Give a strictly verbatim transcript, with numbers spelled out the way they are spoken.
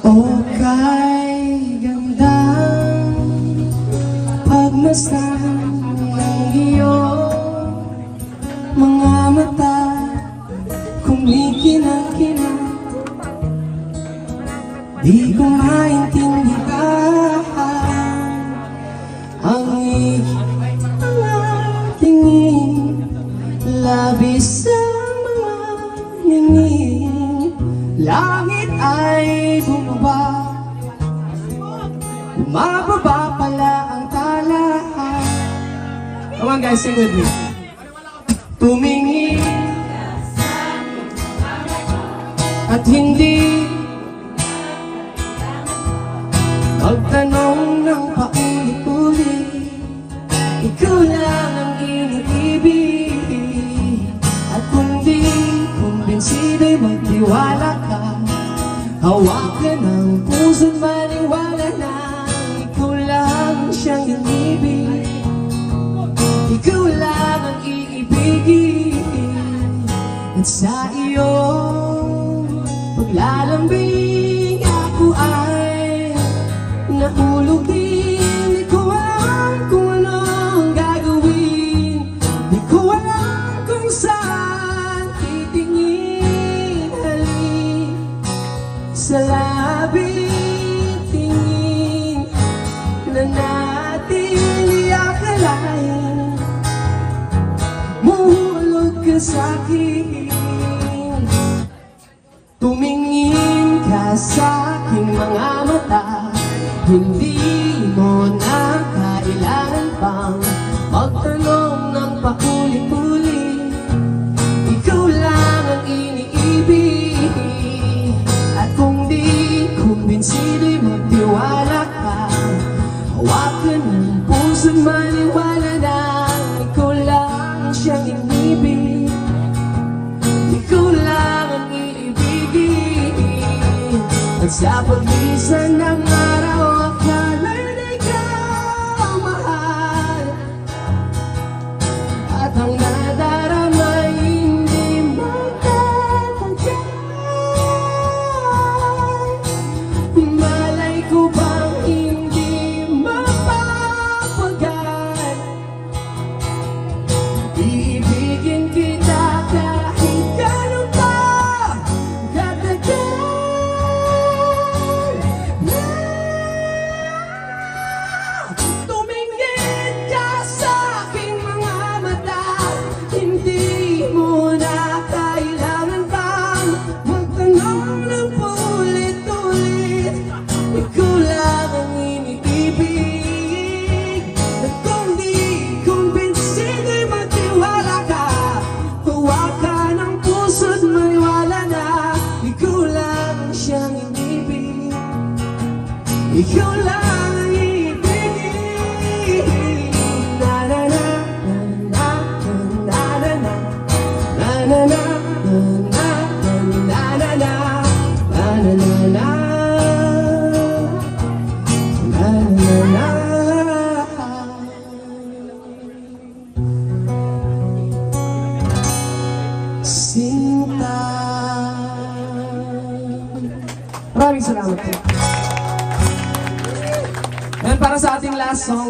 O kay gandang pagmasdan ng iyong mga mata, kumikinang-kinang, di ko maintindihan ang iyong mga tingin, labis sa mga ningin. Langit ay bumaba, bumababa pala ang tala. Come on guys, sing with me. Tumingin at hindi magtanong ng paulit-ulit, ikaw lang ang iniibig. At kung di kumbinsido'y magtiwala ka, hawakan ng puso't maniwala na ikaw lang siyang inibig, ikaw lang ang iibigin. At sa iyong paglalambing ako ay nahulog din. Di ko alam kung anong gagawin, di ko alam kung saan titingin. Halik sa labi, tingin na natin di akalain, mahulog ka sa'kin. Tumingin ka sa'king mga mata, hindi mo na kailangan pang magtanong ng paulit-ulit, ikaw lang ang iniibig. At kung di kumbinsido'y magtiwala ka, hawakan ng puso't maniwala na ikaw lang siyang inibig, ikaw lang ang iibigin. At sa paglisan ng araw, akala'y di ka mahal, at ang nadarama hindi magtatagal. Malay ko bang hindi mapapagal, iibigin kita kahit gano'n pa katagal. Tumingin ka sa'king mga mata, hindi mo na kailangan pang magtanong ng paulit-ulit, ikaw lang ang iniibig. At kung di kumbinsido'y magtiwala ka, hawakan ang puso't maniwala na ikaw lang siyang inibig, ikaw lang ang iibigin. Na na na na na na na na na na na na na na na na na. Sinta. Maraming salamat po. Yan para sa ating last song.